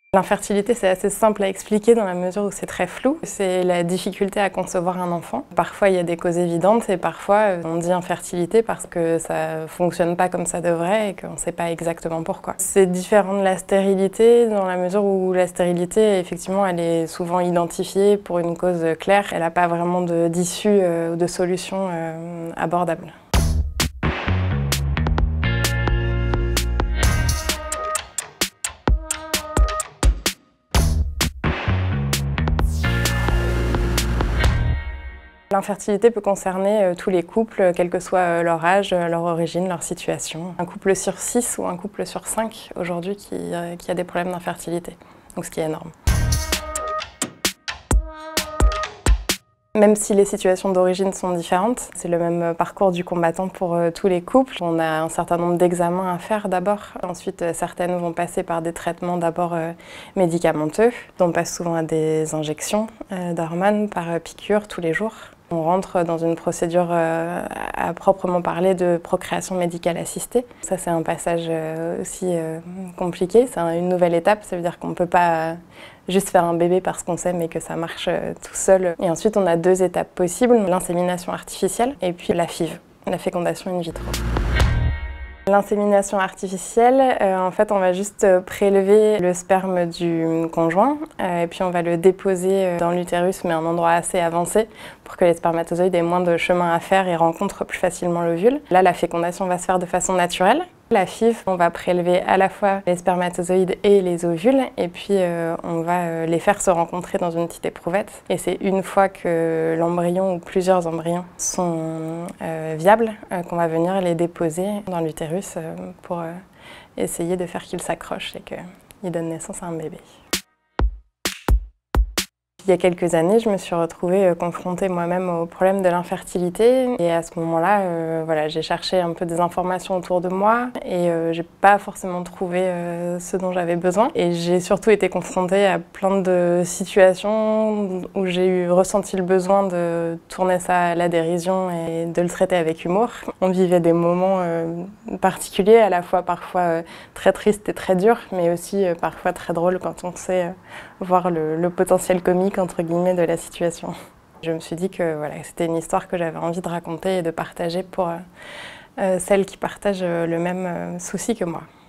L'infertilité, c'est assez simple à expliquer dans la mesure où c'est très flou. C'est la difficulté à concevoir un enfant. Parfois, il y a des causes évidentes et parfois, on dit infertilité parce que ça fonctionne pas comme ça devrait et qu'on ne sait pas exactement pourquoi. C'est différent de la stérilité dans la mesure où la stérilité, effectivement, elle est souvent identifiée pour une cause claire. Elle n'a pas vraiment d'issue ou de solution abordable. L'infertilité peut concerner tous les couples, quel que soit leur âge, leur origine, leur situation. Un couple sur 6 ou un couple sur 5 aujourd'hui qui a des problèmes d'infertilité, donc ce qui est énorme. Même si les situations d'origine sont différentes, c'est le même parcours du combattant pour tous les couples. On a un certain nombre d'examens à faire d'abord. Ensuite, certaines vont passer par des traitements d'abord médicamenteux. On passe souvent à des injections d'hormones par piqûre tous les jours. On rentre dans une procédure à proprement parler de procréation médicale assistée. Ça, c'est un passage aussi compliqué. C'est une nouvelle étape. Ça veut dire qu'on ne peut pas juste faire un bébé parce qu'on sait, mais que ça marche tout seul. Et ensuite, on a 2 étapes possibles, l'insémination artificielle et puis la FIV, la fécondation in vitro. L'insémination artificielle, en fait, on va juste prélever le sperme du conjoint et puis on va le déposer dans l'utérus, mais à un endroit assez avancé pour que les spermatozoïdes aient moins de chemin à faire et rencontrent plus facilement l'ovule. Là, la fécondation va se faire de façon naturelle. La FIV, on va prélever à la fois les spermatozoïdes et les ovules et puis on va les faire se rencontrer dans une petite éprouvette. Et c'est une fois que l'embryon ou plusieurs embryons sont viables qu'on va venir les déposer dans l'utérus pour essayer de faire qu'ils s'accrochent et qu'ils donnent naissance à un bébé. Il y a quelques années, je me suis retrouvée confrontée moi-même au problème de l'infertilité et à ce moment-là, voilà, j'ai cherché un peu des informations autour de moi et j'ai pas forcément trouvé ce dont j'avais besoin. Et j'ai surtout été confrontée à plein de situations où j'ai ressenti le besoin de tourner ça à la dérision et de le traiter avec humour. On vivait des moments particuliers, à la fois parfois très tristes et très durs, mais aussi parfois très drôles quand on sait voir le potentiel comique entre guillemets de la situation. Je me suis dit que voilà, c'était une histoire que j'avais envie de raconter et de partager pour celles qui partagent le même souci que moi.